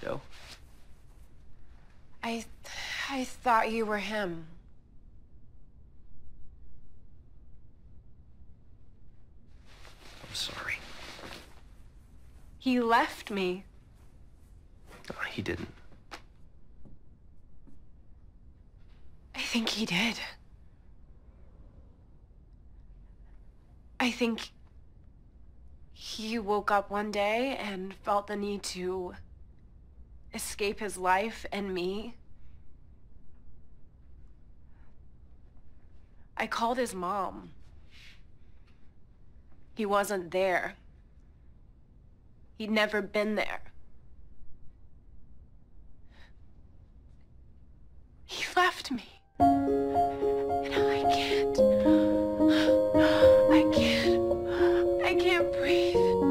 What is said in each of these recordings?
so. I thought you were him. I'm sorry. He left me. No, he didn't. I think he did. I think he woke up one day and felt the need to escape his life and me. I called his mom. He wasn't there. He'd never been there. He left me. And I can't breathe.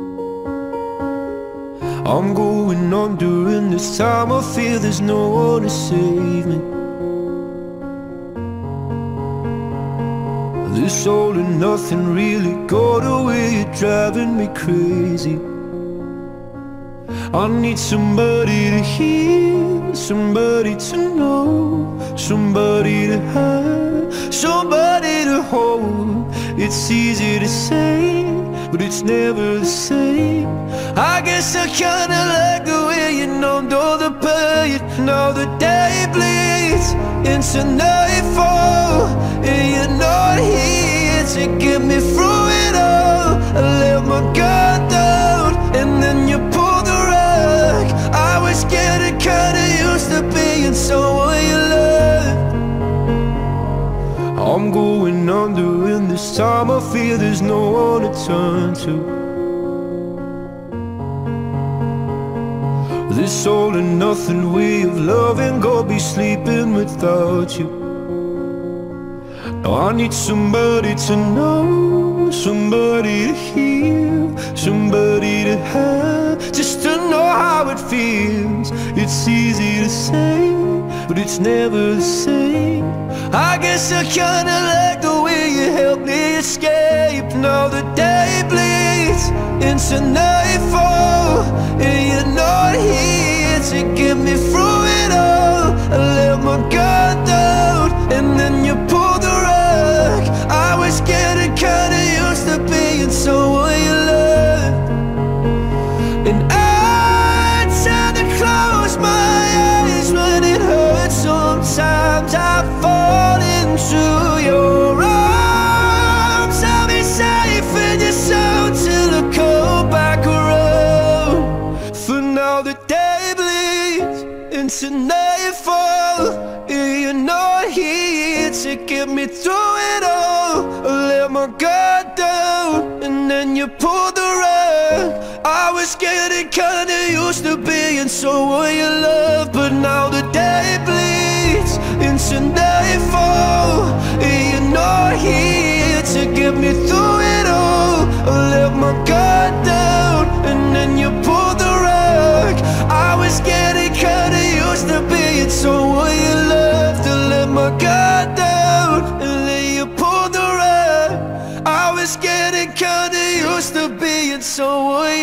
I'm going on during this time. I feel there's no one to save me. This all and nothing really got away. You're driving me crazy. I need somebody to hear, somebody to know, somebody to have, somebody to hold. It's easy to say, but it's never the same. I guess I kinda like the way you numbed all the pain. Now the day bleeds into nightfall, and you're not here to get me through it all. I let my guard down, and then you pulled the rug. I was getting kinda used to being someone you loved. I'm going under, and this time I feel there's no one to turn to. This all and nothing way of loving, gonna be sleeping without you. Now I need somebody to know, somebody to hear, somebody to have, just to know how it feels. It's easy to say, but it's never the same. I guess I kinda like the way you helped me escape. Now the day bleeds into nightfall, and you're not here to get me through it all. I let my guard down, and then you pulled the rug. I was getting kinda used to being someone you loved. And I tend to close my eyes when it hurts. Sometimes I fall into your arms. I'll be safe in your soul till I come back around. For now the day bleeds into nightfall, and you're not here to get me through it all. I let my guard down, and then you pulled the rug. I was getting kinda used to being someone you love, but now the day bleeds into nightfall, and you're not here to get me through it all. I let my guard down, and then you pulled the rug. I was getting kinda used to being someone you loved. To let my guard down, and then you pulled the rug. I was getting kinda used to being someone